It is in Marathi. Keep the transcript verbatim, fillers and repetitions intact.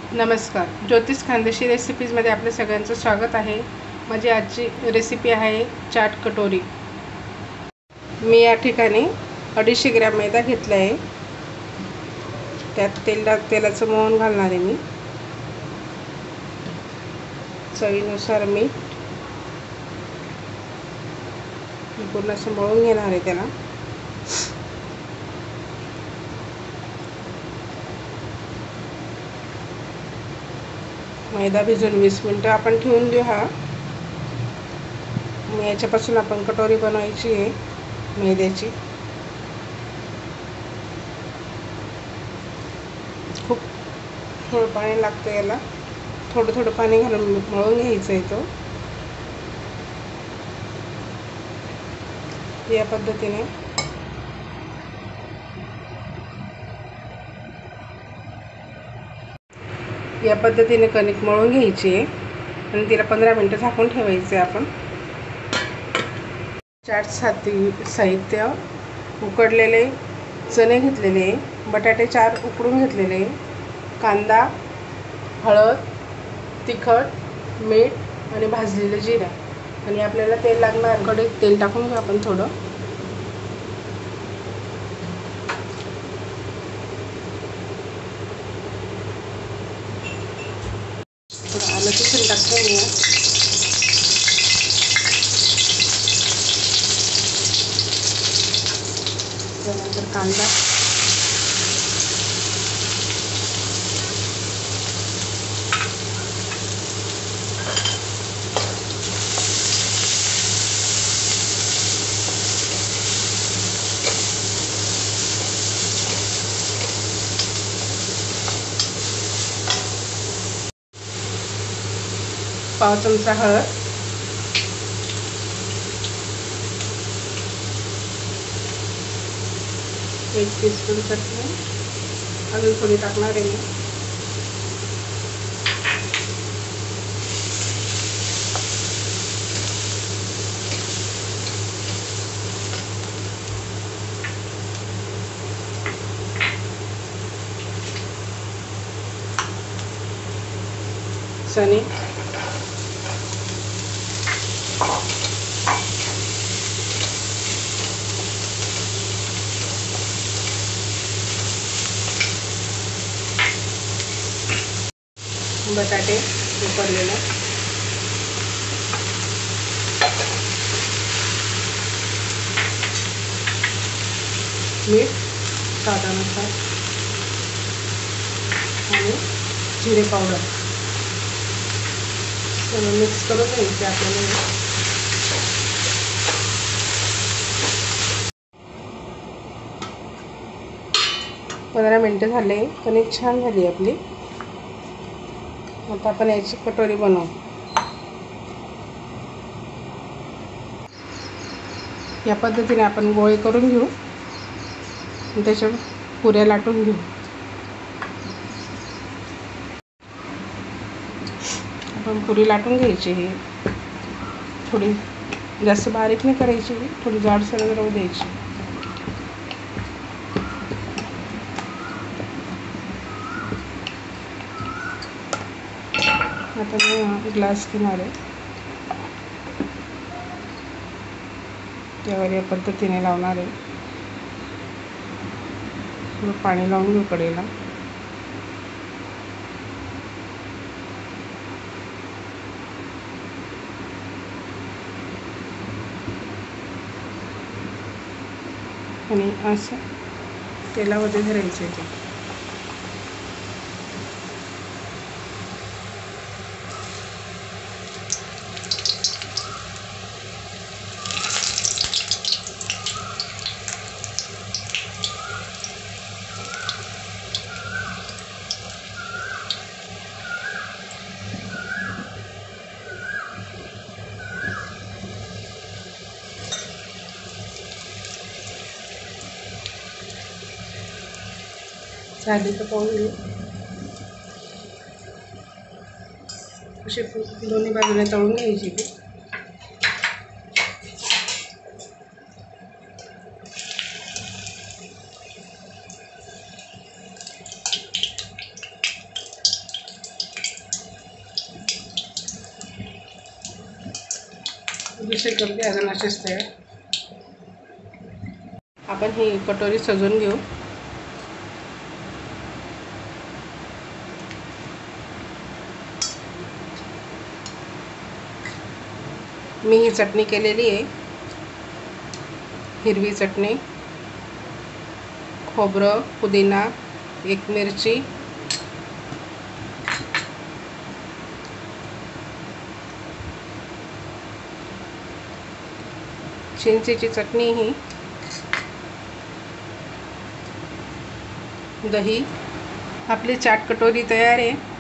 नमस्कार, ज्योतिष खानदेशी रेसिपीजमध्ये आपल्या सगळ्यांचं स्वागत आहे। माझी आजची रेसिपी आहे चाट कटोरी। मी या ठिकाणी अडीचशे ग्रॅम मैदा घेतला आहे। त्यात तेला तेलाचं मोहन घालणार आहे मी। चवीनुसार मीठ, पूर्ण असं मळून घेणार आहे त्याला। मैदा भिजून वीस मिनिटं आपण ठेवून देऊ। हा मग याच्यापासून आपण कटोरी बनवायची आहे मैद्याची। खूप थोडं पाणी लागतं याला, थोडं थोडं पाणी घालून मळून घ्यायचं आहे तो। या पद्धतीने या पद्धतीने कणिक मळून घ्यायची आहे आणि तिला पंधरा मिनिटं झाकून ठेवायचे आपण। चाटसाठी साहित्य: उकडलेले चणे घेतलेले, बटाटे चार उकडून घेतलेले, कांदा, हळद, तिखट, मीठ आणि भाजलेले जिरे। आणि आपल्याला तेल लागणार, कढईत तेल टाकून घेऊ आपण थोडं। थोडं आलं किसून टाकते मी। त्यानंतर कांदा, पाव चमचा हळद, एक टीस्पून चटणी, अजून थोडी टाकणार आहे मी। चणे, बटाटे उकडलेले, मीठ स्वादानुसार आणि जिरे पावडर सगळं मिक्स करून घ्यायचे आपल्याला। पंधरा मिनटं झाले, कणिक छान झाली आपली। आता आपण याची कटोरी बनवू। या पद्धतीने आपण गोळे करून घेऊ, त्याच्या पुऱ्या लाटून घेऊ। आपण पुरी लाटून घ्यायची आहे, थोडी जास्त बारीक नाही करायची, थोडी जाडसर राहू द्यायची। आता मी ग्लास घेणार आहे, त्यावर या पद्धतीने लावणार आहे। थोडं पाणी लावून घेऊ कढईला। आणि असं तेलामध्ये धरायचं आहे ते। झाली तर पाहून घेऊ। अशी दोन्ही बाजूने तळून घ्यायची ती। दुसरी कपडी अजून अशीच तयार. आपण ही कटोरी सजवून घेऊ. मी ही चटणी केलेली आहे. हिरवी चटणी, खोबरं, पुदिना, एक मिरची, चिंचेची चटणी, ही दही. आपली चाट कटोरी तयार आहे.